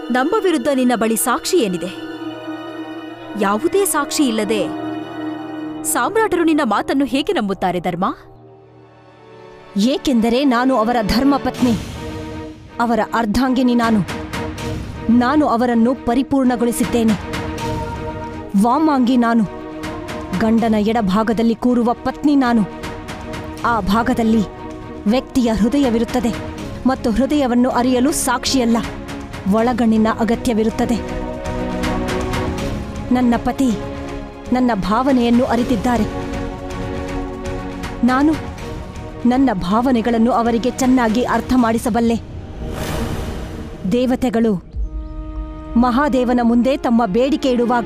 ನಮ್ಮ ವಿರುದ್ಧ ನಿನ್ನ ಬಳಿ ಸಾಕ್ಷಿ ಏನಿದೆ? ಯಾವುದೇ ಸಾಕ್ಷಿ ಇಲ್ಲದೆ ಸಾಮ್ರಾಟರು ನಿನ್ನ ಮಾತನ್ನು ಹೇಗೆ ನಂಬುತ್ತಾರೆ ಧರ್ಮ? ಏಕೆಂದರೆ ನಾನು ಅವರ ಧರ್ಮಪತ್ನಿ, ಅವರ ಅರ್ಧಾಂಗಿನಿ. ನಾನು ಅವರನ್ನು ಪರಿಪೂರ್ಣಗೊಳಿಸಿದ್ದೇನೆ. ವಾಮಾಂಗಿ ನಾನು, ಗಂಡನ ಎಡಭಾಗದಲ್ಲಿ ಕೂರುವ ಪತ್ನಿ ನಾನು. ಆ ಭಾಗದಲ್ಲಿ ವ್ಯಕ್ತಿಯ ಹೃದಯವಿರುತ್ತದೆ ಮತ್ತು ಹೃದಯವನ್ನು ಅರಿಯಲು ಸಾಕ್ಷಿಯಲ್ಲ, ಒಳಗಣ್ಣಿನ ಅಗತ್ಯವಿರುತ್ತದೆ. ನನ್ನ ಪತಿ ನನ್ನ ಭಾವನೆಯನ್ನು ಅರಿತಿದ್ದಾರೆ. ನಾನು ನನ್ನ ಭಾವನೆಗಳನ್ನು ಅವರಿಗೆ ಚೆನ್ನಾಗಿ ಅರ್ಥ ಮಾಡಿಸಬಲ್ಲೆ. ದೇವತೆಗಳು ಮಹಾದೇವನ ಮುಂದೆ ತಮ್ಮ ಬೇಡಿಕೆ ಇಡುವಾಗ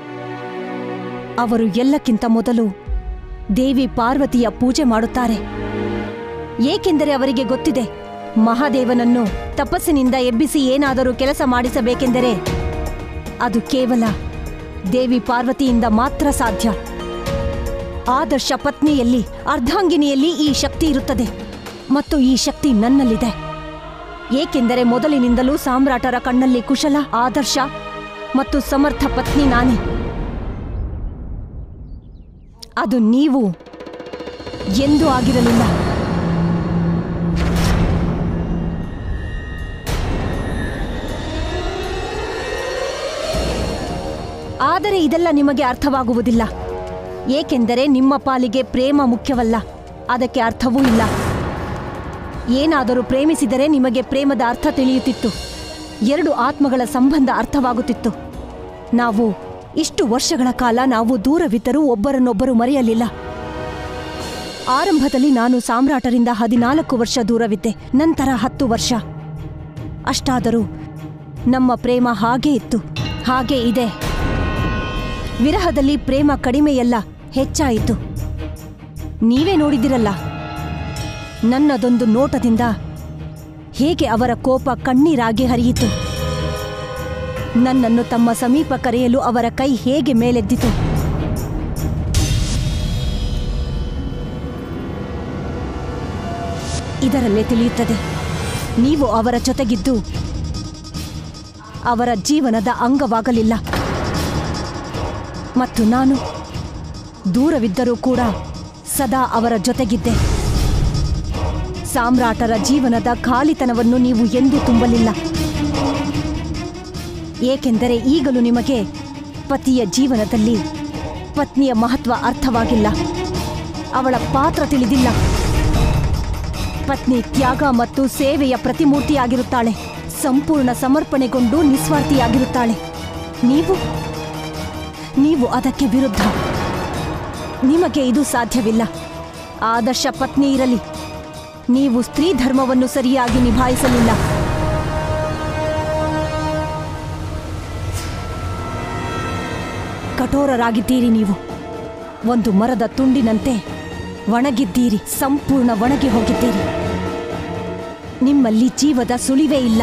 ಅವರು ಎಲ್ಲಕ್ಕಿಂತ ಮೊದಲು ದೇವಿ ಪಾರ್ವತಿಯ ಪೂಜೆ ಮಾಡುತ್ತಾರೆ. ಏಕೆಂದರೆ ಅವರಿಗೆ ಗೊತ್ತಿದೆ, ಮಹಾದೇವನನ್ನು ತಪಸ್ಸಿನಿಂದ ಎಬ್ಬಿಸಿ ಏನಾದರೂ ಕೆಲಸ ಮಾಡಿಸಬೇಕೆಂದರೆ ಅದು ಕೇವಲ ದೇವಿ ಪಾರ್ವತಿಯಿಂದ ಮಾತ್ರ ಸಾಧ್ಯ. ಆದರ್ಶ ಪತ್ನಿಯಲ್ಲಿ, ಅರ್ಧಾಂಗಿನಿಯಲ್ಲಿ ಈ ಶಕ್ತಿ ಇರುತ್ತದೆ ಮತ್ತು ಈ ಶಕ್ತಿ ನನ್ನಲ್ಲಿದೆ. ಏಕೆಂದರೆ ಮೊದಲಿನಿಂದಲೂ ಸಾಮ್ರಾಟರ ಕಣ್ಣಲ್ಲಿ ಕುಶಲ, ಆದರ್ಶ ಮತ್ತು ಸಮರ್ಥ ಪತ್ನಿ ನಾನೇ. ಅದು ನೀವು ಎಂದೂ ಆಗಿರಲಿಲ್ಲ. ಆದರೆ ಇದೆಲ್ಲ ನಿಮಗೆ ಅರ್ಥವಾಗುವುದಿಲ್ಲ. ಏಕೆಂದರೆ ನಿಮ್ಮ ಪಾಲಿಗೆ ಪ್ರೇಮ ಮುಖ್ಯವಲ್ಲ, ಅದಕ್ಕೆ ಅರ್ಥವೂ ಇಲ್ಲ. ಏನಾದರೂ ಪ್ರೇಮಿಸಿದರೆ ನಿಮಗೆ ಪ್ರೇಮದ ಅರ್ಥ ತಿಳಿಯುತ್ತಿತ್ತು, ಎರಡು ಆತ್ಮಗಳ ಸಂಬಂಧ ಅರ್ಥವಾಗುತ್ತಿತ್ತು. ನಾವು ಇಷ್ಟು ವರ್ಷಗಳ ಕಾಲ ನಾವು ದೂರವಿದ್ದರೂ ಒಬ್ಬರನ್ನೊಬ್ಬರು ಮರೆಯಲಿಲ್ಲ. ಆರಂಭದಲ್ಲಿ ನಾನು ಸಾಮ್ರಾಟರಿಂದ 14 ವರ್ಷ ದೂರವಿದ್ದೆ, ನಂತರ 10 ವರ್ಷ. ಅಷ್ಟಾದರೂ ನಮ್ಮ ಪ್ರೇಮ ಹಾಗೇ ಇತ್ತು, ಹಾಗೇ ಇದೆ. ವಿರಹದಲ್ಲಿ ಪ್ರೇಮ ಕಡಿಮೆಯಲ್ಲ, ಹೆಚ್ಚಾಯಿತು. ನೀವೇ ನೋಡಿದಿರಲ್ಲ, ನನ್ನದೊಂದು ನೋಟದಿಂದ ಹೇಗೆ ಅವರ ಕೋಪ ಕಣ್ಣೀರಾಗಿ ಹರಿಯಿತು. ನನ್ನನ್ನು ತಮ್ಮ ಸಮೀಪ ಕರೆಯಲು ಅವರ ಕೈ ಹೇಗೆ ಮೇಲೆದ್ದಿತು. ಇದರಲ್ಲೇ ತಿಳಿಯುತ್ತದೆ, ನೀವು ಅವರ ಜೊತೆಗಿದ್ದು ಅವರ ಜೀವನದ ಅಂಗವಾಗಲಿಲ್ಲ. ಮತ್ತು ನಾನು ದೂರವಿದ್ದರೂ ಕೂಡ ಸದಾ ಅವರ ಜೊತೆಗಿದ್ದೆ. ಸಾಮ್ರಾಟರ ಜೀವನದ ಖಾಲಿತನವನ್ನು ನೀವು ಎಂದೂ ತುಂಬಲಿಲ್ಲ. ಏಕೆಂದರೆ ಈಗಲೂ ನಿಮಗೆ ಪತಿಯ ಜೀವನದಲ್ಲಿ ಪತ್ನಿಯ ಮಹತ್ವ ಅರ್ಥವಾಗಿಲ್ಲ, ಅವಳ ಪಾತ್ರ ತಿಳಿದಿಲ್ಲ. ಪತ್ನಿ ತ್ಯಾಗ ಮತ್ತು ಸೇವೆಯ ಪ್ರತಿಮೂರ್ತಿಯಾಗಿರುತ್ತಾಳೆ, ಸಂಪೂರ್ಣ ಸಮರ್ಪಣೆಗೊಂಡು ನಿಸ್ವಾರ್ಥಿಯಾಗಿರುತ್ತಾಳೆ. ನೀವು ಅದಕ್ಕೆ ವಿರುದ್ಧ. ನಿಮಗೆ ಇದು ಸಾಧ್ಯವಿಲ್ಲ. ಆದರ್ಶ ಪತ್ನಿ ಇರಲಿ, ನೀವು ಸ್ತ್ರೀ ಧರ್ಮವನ್ನು ಸರಿಯಾಗಿ ನಿಭಾಯಿಸಲಿಲ್ಲ. ಕಠೋರರಾಗಿದ್ದೀರಿ. ನೀವು ಒಂದು ಮರದ ತುಂಡಿನಂತೆ ಒಣಗಿದ್ದೀರಿ, ಸಂಪೂರ್ಣ ಒಣಗಿ ಹೋಗಿದ್ದೀರಿ. ನಿಮ್ಮಲ್ಲಿ ಜೀವದ ಸುಳಿವೇ ಇಲ್ಲ.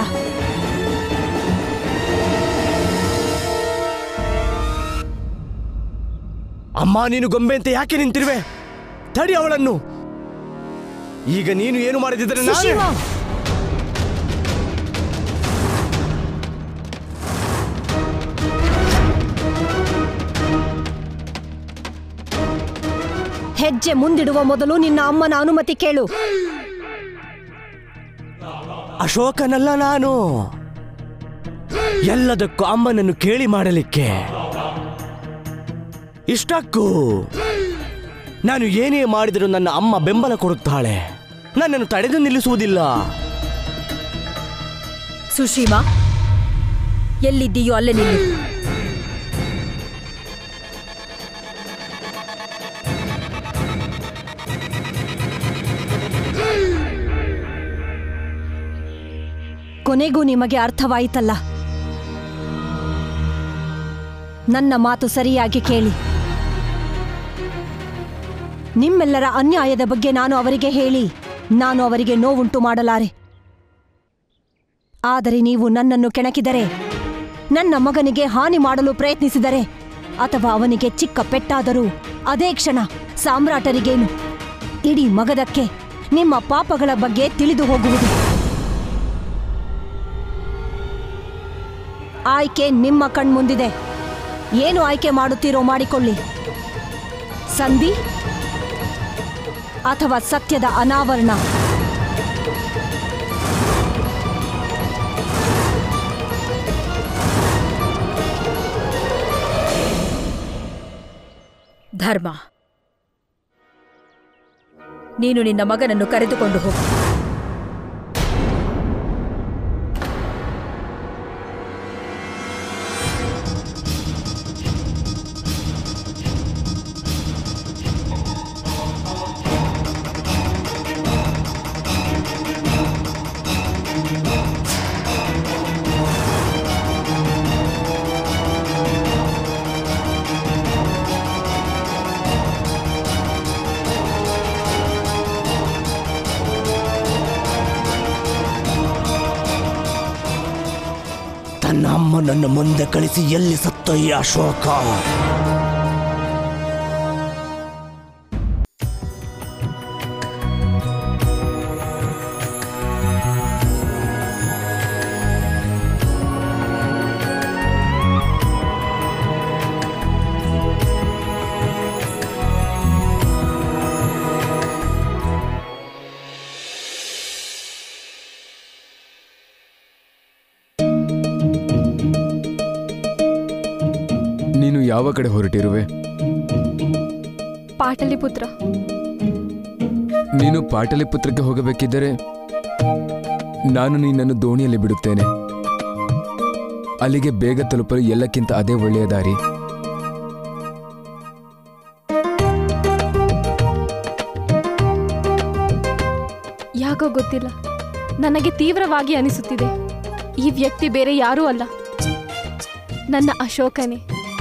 ಅಮ್ಮ, ನೀನು ಗೊಂಬೆಂತೆ ಯಾಕೆ ನಿಂತಿರುವೆ? ತಡಿ ಅವಳನ್ನು. ಈಗ ನೀನು ಏನು ಮಾಡಿದಿದ್ರೆ ಹೆಜ್ಜೆ ಮುಂದಿಡುವ ಮೊದಲು ನಿನ್ನ ಅಮ್ಮನ ಅನುಮತಿ ಕೇಳು. ಅಶೋಕನಲ್ಲ ನಾನು, ಎಲ್ಲದಕ್ಕೂ ಅಮ್ಮನನ್ನು ಕೇಳಿ ಮಾಡಲಿಕ್ಕೆ. ಇಷ್ಟಕ್ಕೂ ನಾನು ಏನೇ ಮಾಡಿದರೂ ನನ್ನ ಅಮ್ಮ ಬೆಂಬಲ ಕೊಡುತ್ತಾಳೆ, ನನ್ನನ್ನು ತಡೆದು ನಿಲ್ಲಿಸುವುದಿಲ್ಲ. ಸುಶೀಮಾ, ಎಲ್ಲಿದ್ದೀಯೋ ಅಲ್ಲೇ ನಿಲ್ಲು. ಕೊನೆಗೂ ನಿಮಗೆ ಅರ್ಥವಾಯಿತಲ್ಲ. ನನ್ನ ಮಾತು ಸರಿಯಾಗಿ ಕೇಳಿ. ನಿಮ್ಮೆಲ್ಲರ ಅನ್ಯಾಯದ ಬಗ್ಗೆ ನಾನು ಅವರಿಗೆ ಹೇಳಿ ನಾನು ಅವರಿಗೆ ನೋವುಂಟು ಮಾಡಲಾರೆ. ಆದರೆ ನೀವು ನನ್ನನ್ನು ಕೆಣಕಿದರೆ, ನನ್ನ ಮಗನಿಗೆ ಹಾನಿ ಮಾಡಲು ಪ್ರಯತ್ನಿಸಿದರೆ, ಅಥವಾ ಅವನಿಗೆ ಚಿಕ್ಕ ಪೆಟ್ಟಾದರೂ ಅದೇ ಕ್ಷಣ ಸಾಮ್ರಾಟರಿಗೇನು, ಇಡೀ ಮಗದಕ್ಕೆ ನಿಮ್ಮ ಪಾಪಗಳ ಬಗ್ಗೆ ತಿಳಿದು ಹೋಗುವುದು. ಆಯ್ಕೆ ನಿಮ್ಮ ಕಣ್ಮುಂದಿದೆ. ಏನು ಆಯ್ಕೆ ಮಾಡುತ್ತೀರೋ ಮಾಡಿಕೊಳ್ಳಿ. ಸಂಧಿ ಅಥವಾ ಸತ್ಯದ ಅನಾವರಣ. ಧರ್ಮ, ನೀನು ನಿನ್ನ ಮಗನನ್ನು ಕರೆದುಕೊಂಡು ಹೋಗು. ನನ್ನ ಅಮ್ಮನನ್ನು ಮುಂದೆ ಕಳಿಸಿ ಎಲ್ಲಿ ಸತ್ತ ಈ ಅಶೋಕ? ನೀನು ಯಾವ ಕಡೆ ಹೊರಟಿರುವೆ? ಪಾಟಲಿಪುತ್ರ. ನೀನು ಪಾಟಲಿಪುತ್ರಕ್ಕೆ ಹೋಗಬೇಕಿದ್ದರೆ ನಾನು ನಿನ್ನನ್ನು ದೋಣಿಯಲ್ಲಿ ಬಿಡುತ್ತೇನೆ. ಅಲ್ಲಿಗೆ ಬೇಗ ತಲುಪಲು ಎಲ್ಲಕ್ಕಿಂತ ಅದೇ ಒಳ್ಳೆಯ ದಾರಿ. ಯಾಕೋ ಗೊತ್ತಿಲ್ಲ, ನನಗೆ ತೀವ್ರವಾಗಿ ಅನಿಸುತ್ತಿದೆ, ಈ ವ್ಯಕ್ತಿ ಬೇರೆ ಯಾರೂ ಅಲ್ಲ, ನನ್ನ ಅಶೋಕನೇ.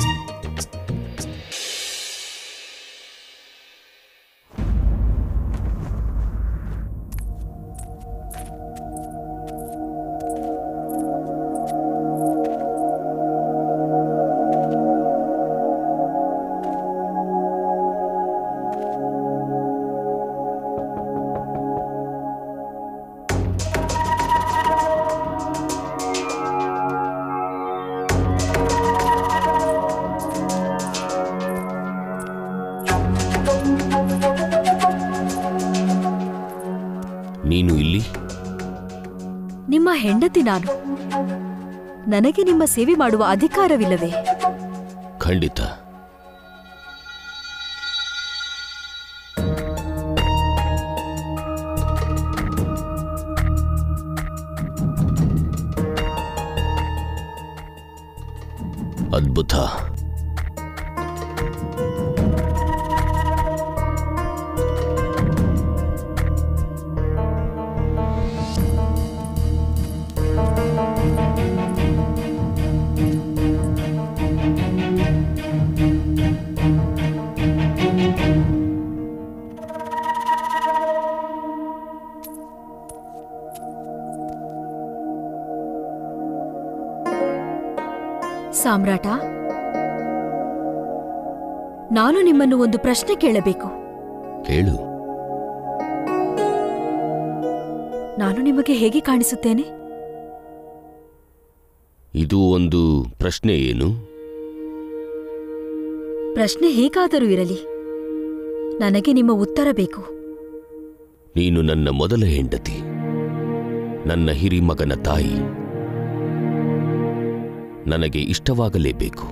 ನೀನು ಇಲ್ಲಿ? ನಿಮ್ಮ ಹೆಂಡತಿ ನಾನು. ನನಗೆ ನಿಮ್ಮ ಸೇವೆ ಮಾಡುವ ಅಧಿಕಾರವಿಲ್ಲವೇ? ಖಂಡಿತ. ಅದ್ಭುತ. ಸಾಮ್ರಾಟ, ನಾನು ನಿಮ್ಮನ್ನು ಒಂದು ಪ್ರಶ್ನೆ ಕೇಳಬೇಕು. ಕೇಳು. ನಾನು ನಿಮಗೆ ಹೇಗೆ ಕಾಣಿಸುತ್ತೇನೆ? ಇದು ಒಂದು ಪ್ರಶ್ನೆ ಏನು? ಪ್ರಶ್ನೆ ಹೇಗಾದರೂ ಇರಲಿ, ನನಗೆ ನಿಮ್ಮ ಉತ್ತರ ಬೇಕು. ನೀನು ನನ್ನ ಮೊದಲ ಹೆಂಡತಿ, ನನ್ನ ಹಿರಿಮಗನ ತಾಯಿ. ನನಗೆ ಇಷ್ಟವಾಗಲೇಬೇಕು.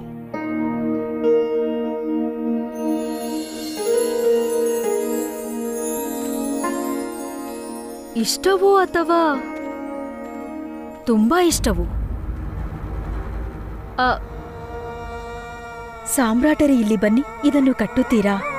ಇಷ್ಟವೋ ಅಥವಾ ತುಂಬಾ ಇಷ್ಟವೋ? ಸಾಮ್ರಾಟರೇ, ಇಲ್ಲಿ ಬನ್ನಿ, ಇದನ್ನು ಕಟ್ಟುತ್ತೀರಾ?